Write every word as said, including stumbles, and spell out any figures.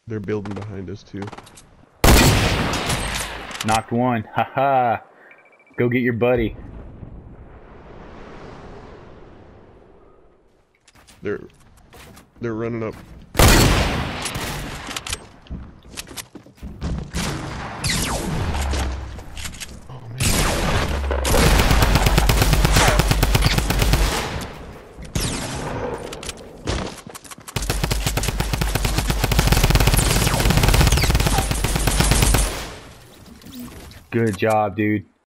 They're building behind us too. Knocked one. Haha. Go get your buddy. They're they're running up. Oh man. Good job, dude.